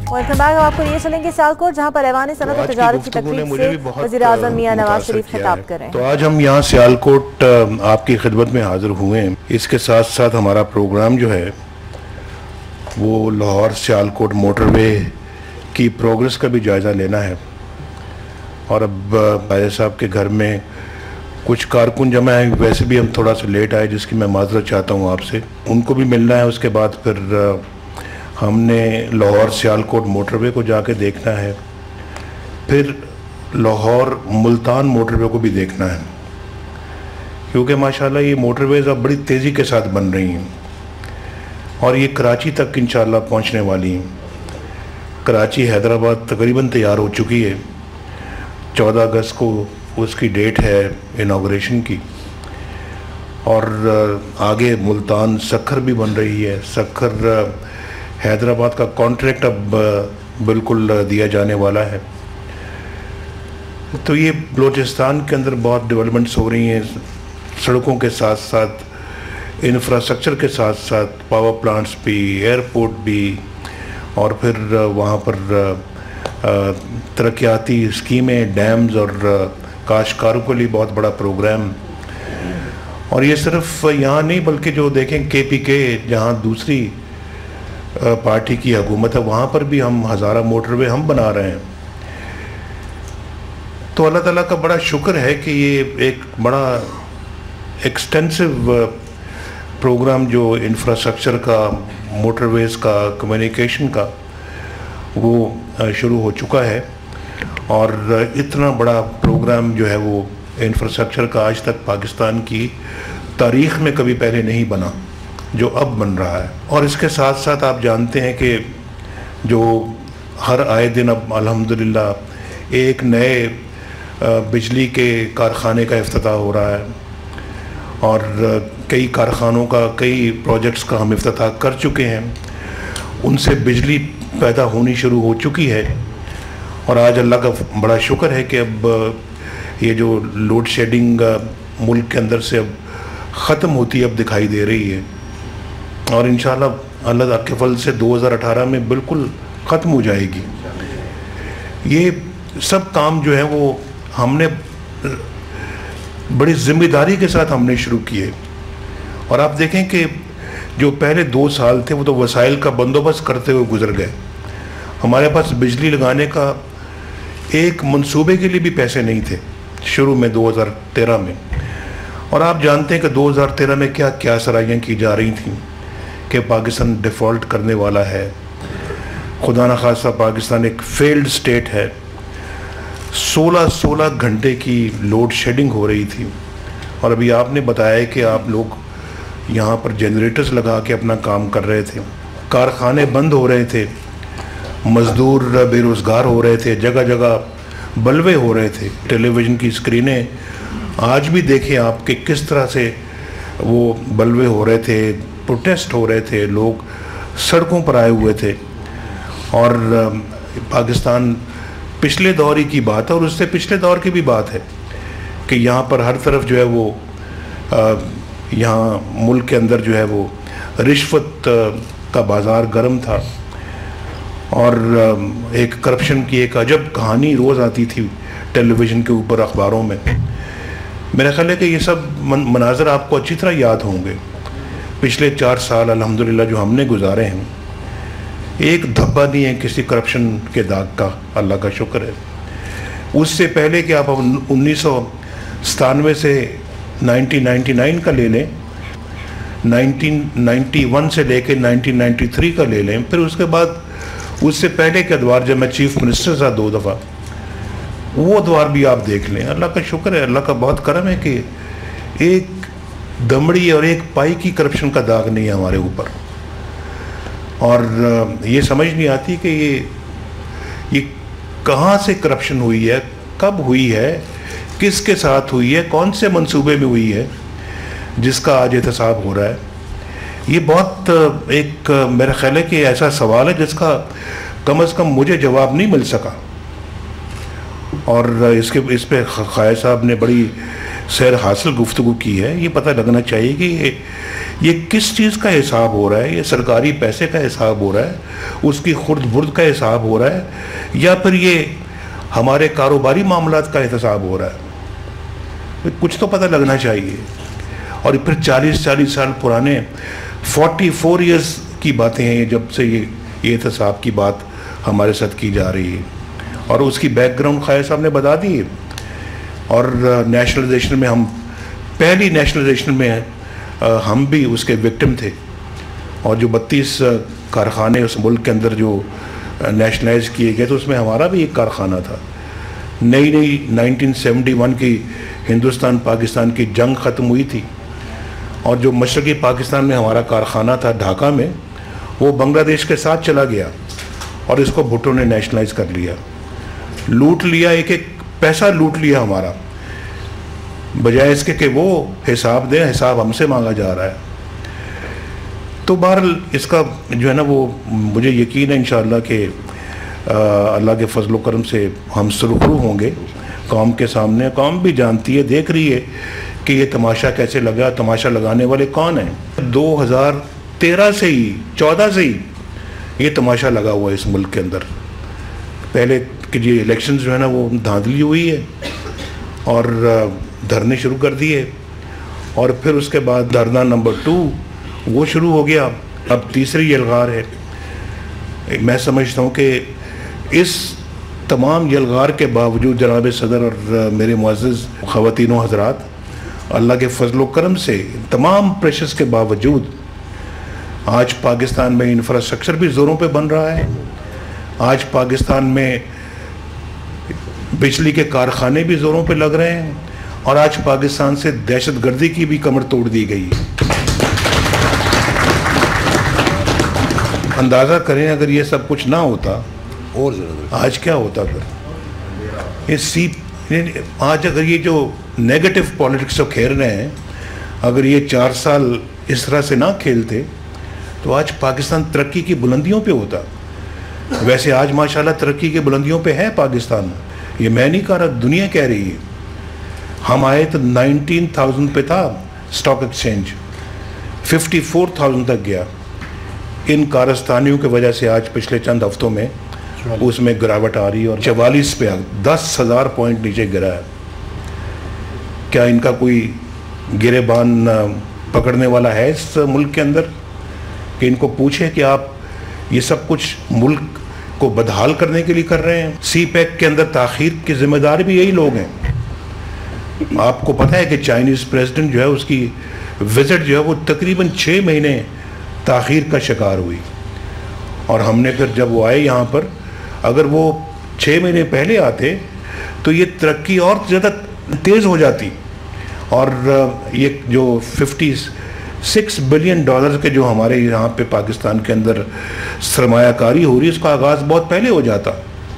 Welcome back. आपको ये चलेंगे सियालकोट, जहां पर ऐवान सनअत और तजारत की तकरीब से वज़ीर-ए-आज़म मियां नवाज शरीफ खिताब कर रहे हैं। तो आज हम यहाँ सियालकोट आपकी खिदमत में हाजिर हुए हैं। इसके साथ साथ हमारा प्रोग्राम जो है वो लाहौर सियालकोट मोटरवे की प्रोग्रेस का भी जायज़ा लेना है। और अब भाई साहब के घर में कुछ कारकुन जमा है, वैसे भी हम थोड़ा सा लेट आए, जिसकी मैं माजरत चाहता हूँ आपसे। उनको भी मिलना है। उसके बाद फिर हमने लाहौर सियालकोट मोटरवे को जाके देखना है, फिर लाहौर मुल्तान मोटरवे को भी देखना है, क्योंकि माशाल्लाह ये मोटरवेज़ अब बड़ी तेज़ी के साथ बन रही हैं और ये कराची तक इंशाल्लाह पहुंचने वाली हैं। कराची हैदराबाद तकरीबन तैयार हो चुकी है। 14 अगस्त को उसकी डेट है इनाग्रेशन की। और आगे मुल्तान सक्खर भी बन रही है। सक्खर हैदराबाद का कॉन्ट्रैक्ट अब बिल्कुल दिया जाने वाला है। तो ये बलूचिस्तान के अंदर बहुत डेवलपमेंट्स हो रही हैं, सड़कों के साथ साथ इंफ्रास्ट्रक्चर के साथ साथ पावर प्लांट्स भी, एयरपोर्ट भी, और फिर वहाँ पर तरक्याती स्कीमें, डैम्स और काश्तकारों के लिए बहुत बड़ा प्रोग्राम। और ये सिर्फ यहाँ नहीं बल्कि जो देखें KPK जहाँ दूसरी पार्टी की हुकूमत है, वहाँ पर भी हम हज़ारा मोटरवे हम बना रहे हैं। तो अल्लाह ताला का बड़ा शुक्र है कि ये एक बड़ा एक्सटेंसिव प्रोग्राम जो इंफ्रास्ट्रक्चर का, मोटरवेज़ का, कम्युनिकेशन का, वो शुरू हो चुका है। और इतना बड़ा प्रोग्राम जो है वो इंफ्रास्ट्रक्चर का आज तक पाकिस्तान की तारीख़ में कभी पहले नहीं बना, जो अब बन रहा है। और इसके साथ साथ आप जानते हैं कि जो हर आए दिन अब अल्हम्दुलिल्लाह एक नए बिजली के कारखाने का इफ्तिताह हो रहा है और कई कारखानों का, कई प्रोजेक्ट्स का हम इफ्तिताह कर चुके हैं। उनसे बिजली पैदा होनी शुरू हो चुकी है। और आज अल्लाह का बड़ा शुक्र है कि अब ये जो लोड शेडिंग मुल्क के अंदर से अब ख़त्म होती अब दिखाई दे रही है। और इंशाल्लाह अल्लाह के फल से 2018 में बिल्कुल ख़त्म हो जाएगी। ये सब काम जो है वो हमने बड़ी ज़िम्मेदारी के साथ हमने शुरू किए। और आप देखें कि जो पहले 2 साल थे वो तो वसाइल का बंदोबस्त करते हुए गुजर गए। हमारे पास बिजली लगाने का एक मंसूबे के लिए भी पैसे नहीं थे शुरू में 2013 में। और आप जानते हैं कि 2013 में क्या क्या सराहियाँ की जा रही थी कि पाकिस्तान डिफ़ॉल्ट करने वाला है, खुदा न खास्ता पाकिस्तान एक फेल्ड स्टेट है। 16 घंटे की लोड शेडिंग हो रही थी। और अभी आपने बताया कि आप लोग यहाँ पर जनरेटर्स लगा के अपना काम कर रहे थे, कारखाने बंद हो रहे थे, मज़दूर बेरोज़गार हो रहे थे, जगह जगह बलवे हो रहे थे। टेलीविज़न की स्क्रीनें आज भी देखें आप कि किस तरह से वो बलवे हो रहे थे, प्रोटेस्ट हो रहे थे, लोग सड़कों पर आए हुए थे। और पाकिस्तान पिछले दौर की बात है और उससे पिछले दौर की भी बात है कि यहाँ पर हर तरफ जो है वो यहाँ मुल्क के अंदर जो है वो रिश्वत का बाज़ार गर्म था। और एक करप्शन की एक अजब कहानी रोज़ आती थी टेलीविज़न के ऊपर, अखबारों में। मेरा ख्याल है कि ये सब मनाज़र आपको अच्छी तरह याद होंगे। पिछले 4 साल अल्हम्दुलिल्लाह जो हमने गुजारे हैं, एक धब्बा नहीं है किसी करप्शन के दाग का, अल्लाह का शुक्र है। उससे पहले कि आप 1997 से 1999 का ले लें, 1991 से लेकर 1993 का ले लें, फिर उसके बाद उससे पहले के अदवार जब मैं चीफ मिनिस्टर था 2 दफ़ा, वो अदवार भी आप देख लें। अल्लाह का शुक्र है, अल्लाह का बहुत करम है कि एक दमड़ी और एक पाई की करप्शन का दाग नहीं है हमारे ऊपर। और ये समझ नहीं आती कि ये कहाँ से करप्शन हुई है, कब हुई है, किसके साथ हुई है, कौन से मंसूबे में हुई है, जिसका आज एहतसाब हो रहा है। ये बहुत एक मेरा ख्याल है कि ऐसा सवाल है जिसका कम से कम मुझे जवाब नहीं मिल सका। और इस पे खाय साहब ने बड़ी सैर हासिल गुफ्तगू की है, ये पता लगना चाहिए कि ये किस चीज़ का हिसाब हो रहा है। ये सरकारी पैसे का हिसाब हो रहा है, उसकी खुर्द बुर्द का हिसाब हो रहा है, या फिर ये हमारे कारोबारी मामलात का हिसाब हो रहा है। कुछ तो पता लगना चाहिए। और फिर 40 साल पुराने 44 इयर्स की बातें हैं जब से ये एहतसाब की बात हमारे साथ की जा रही है, और उसकी बैकग्राउंड खायर साहब ने बता दी। और नेशनलाइजेशन में हम पहली नेशनलाइजेशन में हम भी उसके विक्टिम थे, और जो 32 कारखाने उस मुल्क के अंदर जो नेशनलाइज किए गए तो उसमें हमारा भी एक कारखाना था। नई 1971 की हिंदुस्तान पाकिस्तान की जंग ख़त्म हुई थी, और जो मशरक़ी पाकिस्तान में हमारा कारखाना था ढाका में, वो बांग्लादेश के साथ चला गया, और इसको भुट्टो ने नेशनलाइज कर लिया, लूट लिया, एक एक पैसा लूट लिया हमारा, बजाय इसके कि वो हिसाब दें, हिसाब हमसे मांगा जा रहा है। तो बहरहाल इसका जो है ना, वो मुझे यकीन है इंशाअल्लाह कि अल्लाह के फजल व करम से हम सुरखरू होंगे कौम के सामने। कौम भी जानती है, देख रही है कि ये तमाशा कैसे लगा, तमाशा लगाने वाले कौन हैं। 2013 से ही 14 से ही ये तमाशा लगा हुआ है इस मुल्क के अंदर। पहले कि ये इलेक्शंस जो है ना वो धांधली हुई है और धरने शुरू कर दिए, और फिर उसके बाद धरना नंबर 2 वो शुरू हो गया, अब तीसरी यलगार है। मैं समझता हूँ कि इस तमाम यलगार के बावजूद जनाब सदर और मेरे मुअज़्ज़िज़ ख़वातीन व हज़रात, अल्लाह के फजल व करम से तमाम प्रेशर्स के बावजूद आज पाकिस्तान में इंफ्रास्ट्रक्चर भी ज़ोरों पे बन रहा है। आज पाकिस्तान में बिजली के कारखाने भी ज़ोरों पे लग रहे हैं, और आज पाकिस्तान से दहशतगर्दी की भी कमर तोड़ दी गई है। अंदाज़ा करें अगर ये सब कुछ ना होता और आज क्या होता फिर। आज अगर ये जो नेगेटिव पॉलिटिक्स खेल रहे हैं, अगर ये 4 साल इस तरह से ना खेलते तो आज पाकिस्तान तरक्की की बुलंदियों पे होता। वैसे आज माशाल्लाह तरक्की की बुलंदियों पे है पाकिस्तान, ये मैं नहीं कह रहा, दुनिया कह रही है। हम आए तो 19,000 पे था स्टॉक एक्सचेंज, 54,000 तक गया। इन कारस्तानियों की वजह से आज पिछले चंद हफ्तों में उसमें गिरावट आ रही है, और 44 पे 10,000 पॉइंट नीचे गिरा है। क्या इनका कोई गिरेबान पकड़ने वाला है इस मुल्क के अंदर कि इनको पूछे कि आप ये सब कुछ मुल्क को बदहाल करने के लिए कर रहे हैं। सी पैक के अंदर ताखीर के जिम्मेदार भी यही लोग हैं। आपको पता है कि चाइनीज़ प्रेसिडेंट जो है उसकी विजिट जो है वो तकरीबन 6 महीने ताखीर का शिकार हुई, और हमने फिर जब वो आए यहाँ पर, अगर वो 6 महीने पहले आते तो ये तरक्की और ज़्यादा तेज़ हो जाती, और ये जो 56 बिलियन डॉलर के जो हमारे यहाँ पे पाकिस्तान के अंदर सरमायाकारी हो रही है, इसका आगाज़ बहुत पहले हो जाता।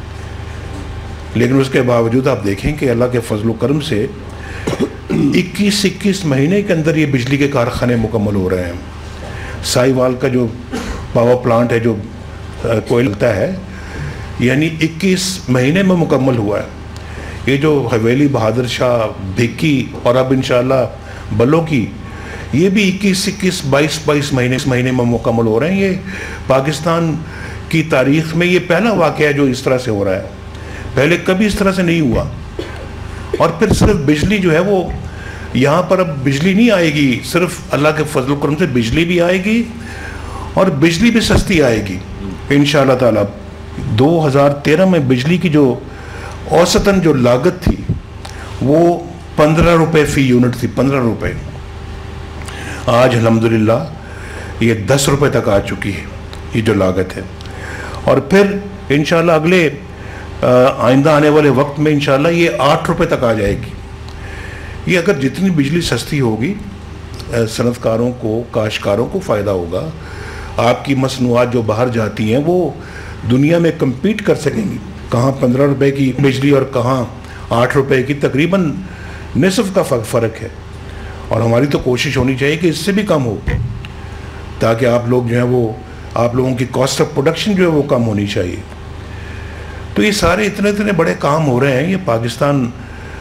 लेकिन उसके बावजूद आप देखें कि अल्लाह के फजल करम से 21 महीने के अंदर ये बिजली के कारखाने मुकम्मल हो रहे हैं। साहिवाल का जो पावर प्लांट है जो कोयला है, यानी 21 महीने में मुकम्मल हुआ है। ये जो हवेली बहादुर शाह, भिक्की और अब इंशाअल्लाह बल्लो की, ये भी 21 22 महीने में मुकम्मल हो रहे हैं। ये पाकिस्तान की तारीख़ में ये पहला वाक़या है जो इस तरह से हो रहा है, पहले कभी इस तरह से नहीं हुआ। और फिर सिर्फ बिजली जो है वो यहाँ पर अब बिजली नहीं आएगी, सिर्फ अल्लाह के फजल करम से बिजली भी आएगी, और बिजली भी सस्ती आएगी इंशाअल्लाह ताला। 2013 में बिजली की जो औसतन जो लागत थी वो 15 रुपये फ़ी यूनिट थी, 15 रुपये। आज अल्हम्दुलिल्लाह ये 10 रुपये तक आ चुकी है ये जो लागत है। और फिर इंशाअल्लाह अगले आइंदा आने वाले वक्त में इंशाअल्लाह ये 8 रुपये तक आ जाएगी। ये अगर जितनी बिजली सस्ती होगी सनतकारों को, काश्तकारों को फ़ायदा होगा। आपकी मसनूआत जो बाहर जाती हैं वो दुनिया में कम्पीट कर सकेंगी। कहाँ 15 रुपये की बिजली और कहाँ 8 रुपये की, तकरीबन निसफ का फ़र्क है। और हमारी तो कोशिश होनी चाहिए कि इससे भी कम हो, ताकि आप लोग जो है वो, आप लोगों की कॉस्ट ऑफ प्रोडक्शन जो है वो कम होनी चाहिए। तो ये सारे इतने बड़े काम हो रहे हैं। ये पाकिस्तान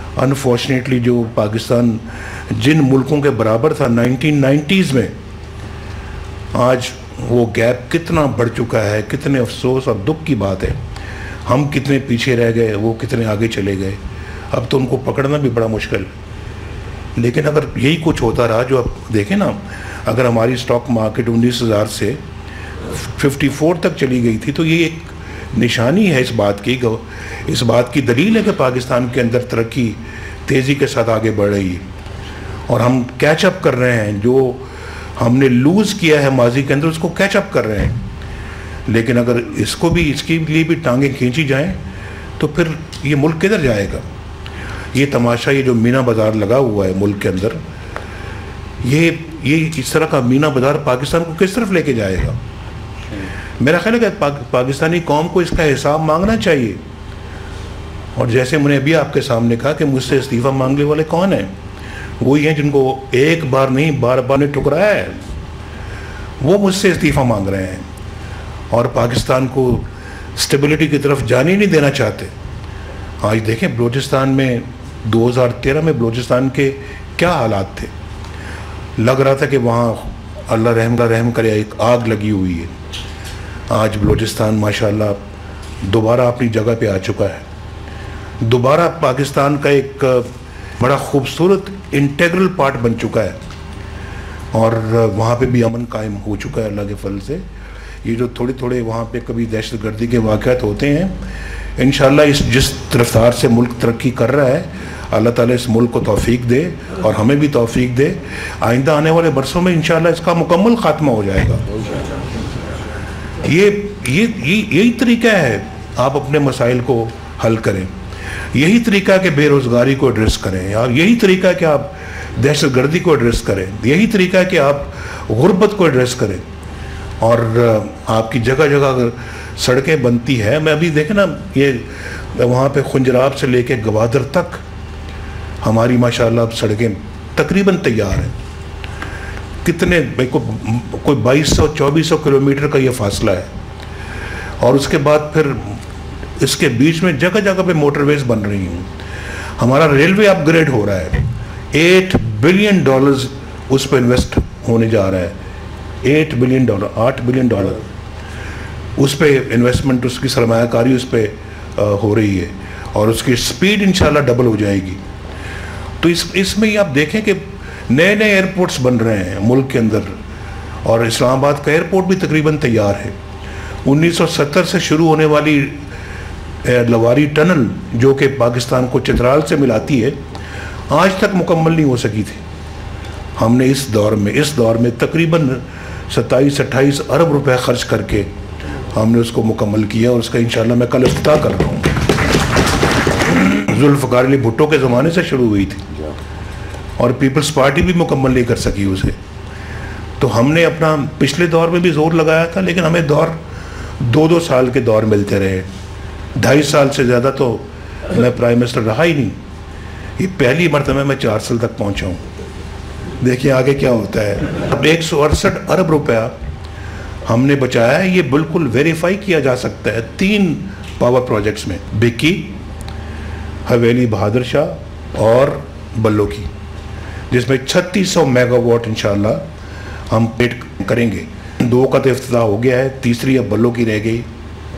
अनफॉर्चुनेटली जो पाकिस्तान जिन मुल्कों के बराबर था 1990s में, आज वो गैप कितना बढ़ चुका है। कितने अफसोस और दुख की बात है, हम कितने पीछे रह गए, वो कितने आगे चले गए। अब तो उनको पकड़ना भी बड़ा मुश्किल। लेकिन अगर यही कुछ होता रहा, जो आप देखें ना, अगर हमारी स्टॉक मार्केट 19,000 से 54 तक चली गई थी, तो ये एक निशानी है इस बात की दलील है कि पाकिस्तान के अंदर तरक्की तेज़ी के साथ आगे बढ़ रही है और हम कैचअप कर रहे हैं। जो हमने लूज़ किया है माजी के अंदर, उसको कैचअप कर रहे हैं। लेकिन अगर इसके लिए भी टांगें खींची जाएं, तो फिर ये मुल्क किधर जाएगा। ये तमाशा, ये जो मीना बाज़ार लगा हुआ है मुल्क के अंदर, ये इस तरह का मीना बाज़ार पाकिस्तान को किस तरफ लेके जाएगा। मेरा ख्याल है कि पाकिस्तानी कौम को इसका हिसाब मांगना चाहिए। और जैसे मैंने अभी आपके सामने कहा कि मुझसे इस्तीफ़ा मांगने वाले कौन हैं, वही हैं जिनको एक बार नहीं बार बार ने ठुकराया है। वो मुझसे इस्तीफ़ा मांग रहे हैं और पाकिस्तान को स्टेबिलिटी की तरफ जाने नहीं देना चाहते। आज देखें बलूचिस्तान में 2013 में बलूचिस्तान के क्या हालात थे। लग रहा था कि वहाँ अल्लाह रहम करे, एक आग लगी हुई है। आज बलूचिस्तान माशाल्लाह दोबारा अपनी जगह पे आ चुका है। दोबारा पाकिस्तान का एक बड़ा खूबसूरत इंटेग्रल पार्ट बन चुका है और वहाँ पे भी अमन कायम हो चुका है अल्लाह के फल से। ये जो थोड़े थोड़े वहाँ पे कभी दहशतगर्दी के वाक़यात होते हैं, इंशाल्लाह जिस रफ्तार से मुल्क तरक्की कर रहा है, अल्लाह ताला इस मुल्क को तौफीक दे और हमें भी तौफीक दे। आइंदा आने वाले बरसों में इंशाल्लाह इसका मुकम्मल खात्मा हो जाएगा। यही तरीका है आप अपने मसाइल को हल करें। यही तरीका है कि बेरोज़गारी को एड्रेस करें, और यही तरीका है कि आप दहशतगर्दी को एड्रेस करें। यही तरीका है कि आप गुर्बत को एड्रेस करें। और आपकी जगह जगह अगर सड़कें बनती है, मैं अभी देखें ना, ये वहाँ पे खुंजराब से लेके गवादर तक हमारी माशाल्लाह अब सड़कें तकरीबन तैयार हैं। कितने कोई 2200-2400 किलोमीटर का ये फासला है। और उसके बाद फिर इसके बीच में जगह जगह पे मोटरवेज बन रही हैं। हमारा रेलवे अपग्रेड हो रहा है। $8 बिलियन उस पर इन्वेस्ट होने जा रहा है। $8 बिलियन, $8 बिलियन उस पर इन्वेस्टमेंट, उसकी सरमायाकारी उस पर हो रही है और उसकी स्पीड इंशाल्लाह डबल हो जाएगी। तो इसमें ही आप देखें कि नए नए एयरपोर्ट्स बन रहे हैं मुल्क के अंदर और इस्लामाबाद का एयरपोर्ट भी तकरीबन तैयार है। 1970 से शुरू होने वाली लवारी टनल जो कि पाकिस्तान को चित्राल से मिलाती है, आज तक मुकम्मल नहीं हो सकी थी। हमने इस दौर में तकरीबन 27-28 अरब रुपए खर्च करके हमने उसको मुकम्मल किया और उसका इंशाल्लाह मैं कल इफ्तिताह कर रहा हूँ। जुल्फ़िकार अली भुट्टो के ज़माने से शुरू हुई थी और पीपल्स पार्टी भी मुकम्मल नहीं कर सकी उसे। तो हमने अपना पिछले दौर में भी जोर लगाया था, लेकिन हमें दौर 2-2 साल के दौर मिलते रहे। 2.5 साल से ज़्यादा तो मैं प्राइम मिनिस्टर रहा ही नहीं। ये पहली मरतबा मैं 4 साल तक पहुँचा हूँ। देखिए आगे क्या होता है। अब 168 अरब रुपया हमने बचाया है। ये बिल्कुल वेरीफाई किया जा सकता है 3 पावर प्रोजेक्ट्स में, बिक्की, हवेली बहादुर शाह और बल्लो की, जिसमें 3600 मेगावाट इंशाल्लाह हम पेट करेंगे। 2 का तो इफ्तिताह हो गया है, तीसरी अब बल्लो की रह गई।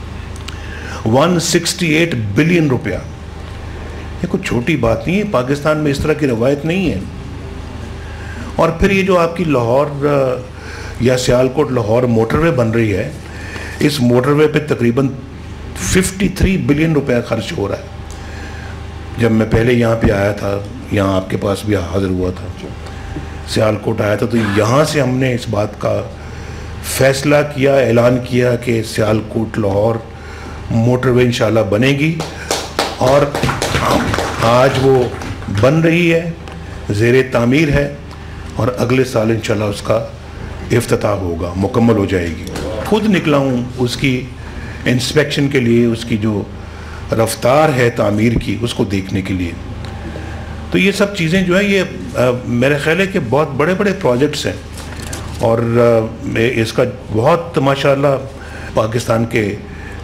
168 बिलियन रुपया, ये कुछ छोटी बात नहीं है। पाकिस्तान में इस तरह की रवायत नहीं है। और फिर ये जो आपकी लाहौर या सियालकोट लाहौर मोटरवे बन रही है, इस मोटरवे पे तकरीबन 53 बिलियन रुपया खर्च हो रहा है। जब मैं पहले यहाँ पे आया था, यहाँ आपके पास भी हाजिर हुआ था, सियालकोट आया था, तो यहाँ से हमने इस बात का फैसला किया, ऐलान किया कि सियालकोट लाहौर मोटरवे इंशाल्लाह बनेगी। और आज वो बन रही है, ज़ेरे तामीर है और अगले साल इंशाल्लाह उसका इफ्तिताह होगा, मुकम्मल हो जाएगी। खुद निकला हूँ उसकी इंस्पेक्शन के लिए, उसकी जो रफ्तार है तामीर की, उसको देखने के लिए। तो ये सब चीज़ें जो है ये मेरे ख्याल है कि बहुत बड़े बड़े प्रोजेक्ट्स हैं और इसका बहुत माशाल्लाह पाकिस्तान के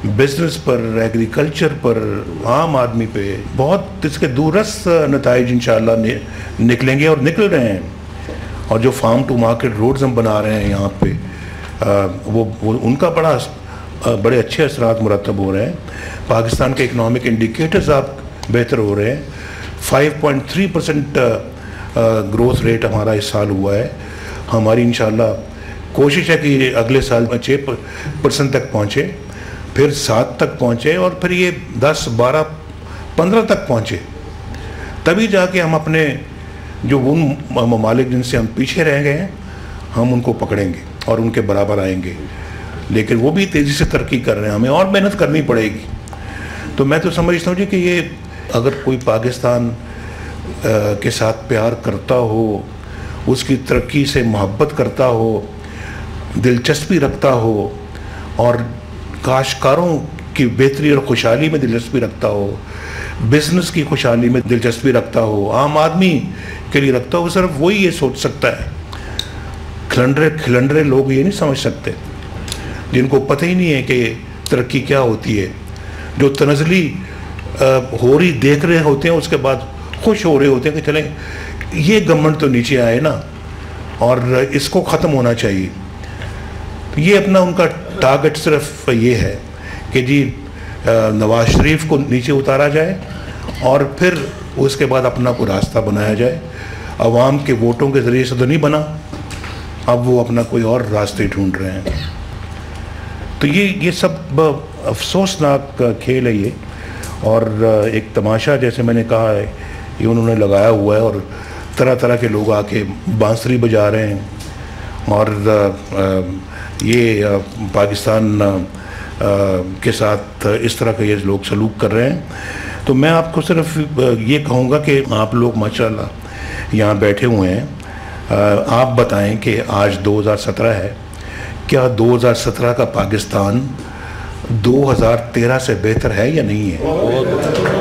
बिजनेस पर, एग्रीकल्चर पर, आम आदमी पे बहुत इसके दूरस्थ नताइज इंशाल्लाह निकलेंगे और निकल रहे हैं। और जो फार्म टू मार्केट रोड्स हम बना रहे हैं यहाँ पे, वो उनका बड़े अच्छे असरात मुरतब हो रहे हैं। पाकिस्तान के इकनॉमिक इंडिकेटर्स आप बेहतर हो रहे हैं। 5.3% ग्रोथ रेट हमारा इस साल हुआ है। हमारी इंशाल्लाह कोशिश है कि अगले साल 6% तक पहुँचे, फिर 7 तक पहुँचे और फिर ये 10, 12, 15 तक पहुँचे। तभी जाके हम अपने जो उन ममालिक जिनसे हम पीछे रह गए हैं, हम उनको पकड़ेंगे और उनके बराबर आएंगे। लेकिन वो भी तेज़ी से तरक्की कर रहे हैं, हमें और मेहनत करनी पड़ेगी। तो मैं तो समझता हूँ जी कि ये अगर कोई पाकिस्तान के साथ प्यार करता हो, उसकी तरक्की से मोहब्बत करता हो, दिलचस्पी रखता हो और काश्तकारों की बेहतरी और खुशहाली में दिलचस्पी रखता हो, बिजनेस की खुशहाली में दिलचस्पी रखता हो, आम आदमी के लिए रखता हो, सिर्फ वही ये सोच सकता है। खिलंडरे लोग ये नहीं समझ सकते, जिनको पता ही नहीं है कि तरक्की क्या होती है, जो तनज़ली हो रही देख रहे होते हैं, उसके बाद खुश हो रहे होते हैं कि चलें ये गवर्नमेंट तो नीचे आए ना और इसको ख़त्म होना चाहिए। ये अपना उनका टारगेट सिर्फ ये है कि जी नवाज शरीफ को नीचे उतारा जाए और फिर उसके बाद अपना कोई रास्ता बनाया जाए। अवाम के वोटों के ज़रिए से तो नहीं बना, अब वो अपना कोई और रास्ते ढूंढ रहे हैं। तो ये सब अफसोसनाक खेल है ये, और एक तमाशा जैसे मैंने कहा है ये उन्होंने लगाया हुआ है और तरह तरह के लोग आके बांसुरी बजा रहे हैं और ये पाकिस्तान के साथ इस तरह के ये लोग सलूक कर रहे हैं। तो मैं आपको सिर्फ ये कहूँगा कि आप लोग माशाल्लाह यहाँ बैठे हुए हैं, आप बताएं कि आज 2017 है, क्या 2017 का पाकिस्तान 2013 से बेहतर है या नहीं है?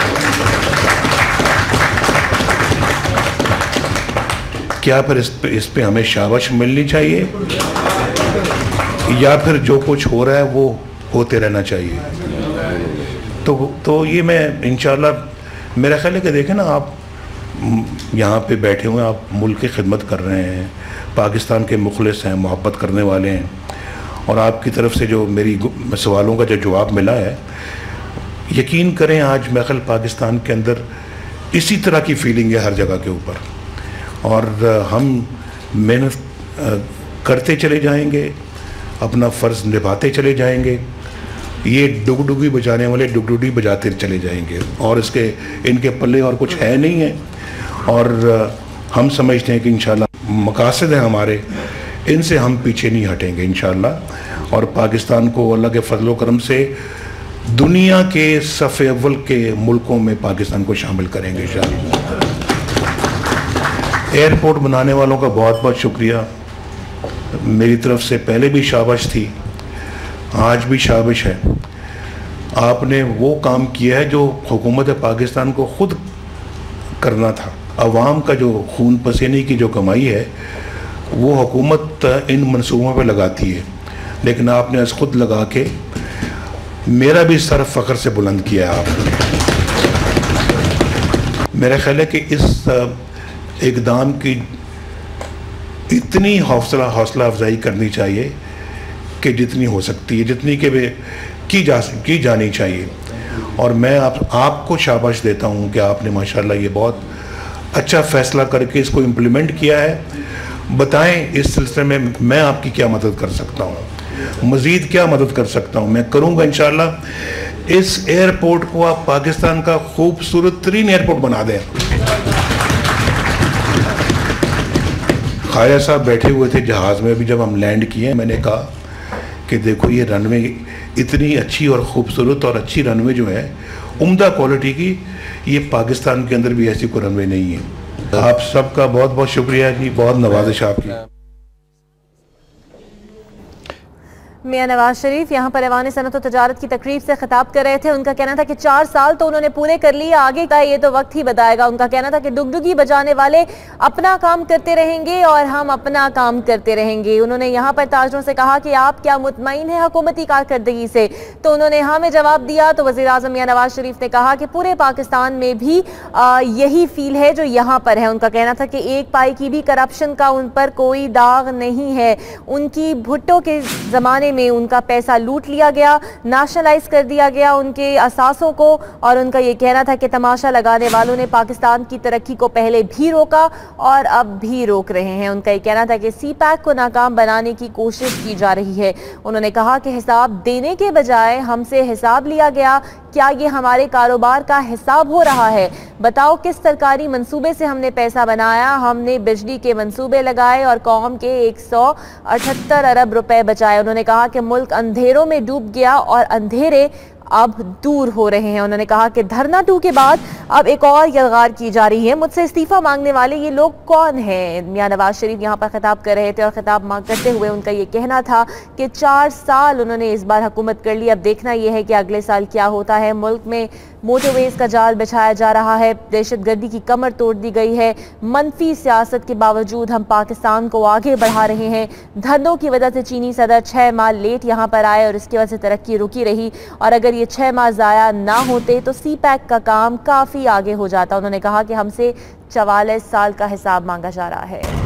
क्या फिर इस पे हमें शाबाश मिलनी चाहिए या फिर जो कुछ हो रहा है वो होते रहना चाहिए? तो ये मैं इंशाल्लाह मेरा ख्याल है कि देखें ना, आप यहाँ पे बैठे हुए हैं, आप मुल्क की खिदमत कर रहे हैं, पाकिस्तान के मुखलिस हैं, मोहब्बत करने वाले हैं, और आपकी तरफ से जो मेरी सवालों का जो जवाब मिला है, यकीन करें आज मैं ख्याल पाकिस्तान के अंदर इसी तरह की फीलिंग है हर जगह के ऊपर, और हम मेहनत करते चले जाएंगे, अपना फ़र्ज़ निभाते चले जाएंगे। ये डुगडुगी बजाने वाले डुगडुगी बजाते चले जाएंगे और इनके पल्ले और कुछ है नहीं है। और हम समझते हैं कि इंशाल्लाह मकासद है हमारे, इनसे हम पीछे नहीं हटेंगे इंशाल्लाह, और पाकिस्तान को अल्लाह के फजल करम से दुनिया के सफ़े अव्वल के मुल्कों में पाकिस्तान को शामिल करेंगे इंशाल्लाह। एयरपोर्ट बनाने वालों का बहुत बहुत शुक्रिया, मेरी तरफ से पहले भी शाबाश थी, आज भी शाबाश है। आपने वो काम किया है जो हुकूमत पाकिस्तान को खुद करना था। अवाम का जो खून पसीने की जो कमाई है वो हुकूमत इन मंसूबों पे लगाती है, लेकिन आपने आज खुद लगा के मेरा भी सर फ़ख्र से बुलंद किया है आपने। मेरा ख्याल है कि इस इक़दाम की इतनी हौसला अफजाई करनी चाहिए कि जितनी हो सकती है, जितनी की जानी चाहिए। और मैं आपको शाबाश देता हूँ कि आपने माशाल्लाह ये बहुत अच्छा फ़ैसला करके इसको इम्प्लीमेंट किया है। बताएं इस सिलसिले में मैं आपकी क्या मदद कर सकता हूँ, मज़ीद क्या मदद कर सकता हूँ, मैं करूँगा इंशाल्लाह। इस एयरपोर्ट को आप पाकिस्तान का खूबसूरत तरीन एयरपोर्ट बना दें। ख्वाजा साहब बैठे हुए थे जहाज़ में, भी जब हम लैंड किए मैंने कहा कि देखो ये रनवे इतनी अच्छी और ख़ूबसूरत और अच्छी रनवे जो है उम्दा क्वालिटी की, ये पाकिस्तान के अंदर भी ऐसी कोई रनवे नहीं है। आप सबका बहुत बहुत शुक्रिया जी, बहुत नवाजिश आपकी। मियां नवाज शरीफ यहाँ पर ऐवान सनअत और तजारत की तकरीब से खिताब कर रहे थे। उनका कहना था कि 4 साल तो उन्होंने पूरे कर लिए, आगे का ये तो वक्त ही बताएगा। उनका कहना था कि डुगडुगी बजाने वाले अपना काम करते रहेंगे और हम अपना काम करते रहेंगे। उन्होंने यहाँ पर ताजरों से कहा कि आप क्या मुतमईन हैं हुकूमती कारकर्दगी से, तो उन्होंने हाँ में जवाब दिया। तो वज़ीर आज़म मियां नवाज शरीफ ने कहा कि पूरे पाकिस्तान में भी यही फील है जो यहाँ पर है। उनका कहना था कि एक पाई की भी करप्शन का उन पर कोई दाग नहीं है। उनकी भुट्टो के ज़माने में उनका पैसा लूट लिया गया, नेशनलाइज कर दिया गया उनके असासों को, और उनका ये कहना था कि तमाशा लगाने वालों ने पाकिस्तान की तरक्की को पहले भी रोका और अब भी रोक रहे हैं। उनका ये कहना था कि CPAC को नाकाम बनाने की कोशिश की जा रही है। उन्होंने कहा कि हिसाब देने के बजाय हमसे हिसाब लिया गया, क्या ये हमारे कारोबार का हिसाब हो रहा है? बताओ किस सरकारी मंसूबे से हमने पैसा बनाया? हमने बिजली के मंसूबे लगाए और कौम के 178 अरब रुपए बचाए। उन्होंने कहा कि मुल्क अंधेरों में डूब गया और अंधेरे अब दूर हो रहे हैं। उन्होंने कहा कि धरना 2 के बाद अब एक और यलगार की जा रही है। मुझसे इस्तीफा मांगने वाले ये लोग कौन हैं? मियां नवाज शरीफ यहाँ पर खिताब कर रहे थे और खिताब करते हुए उनका ये कहना था कि 4 साल उन्होंने इस बार हुकूमत कर ली, अब देखना यह है कि अगले साल क्या होता है। मुल्क में मोटरवेज का जाल बिछाया जा रहा है, दहशतगर्दी की कमर तोड़ दी गई है। मनफी सियासत के बावजूद हम पाकिस्तान को आगे बढ़ा रहे हैं। धरनों की वजह से चीनी सदर 6 माह लेट यहाँ पर आए और इसकी वजह से तरक्की रुकी रही, और अगर ये 6 माह ज़ाया ना होते तो CPAC का काम काफ़ी आगे हो जाता। उन्होंने कहा कि हमसे 44 साल का हिसाब मांगा जा रहा है।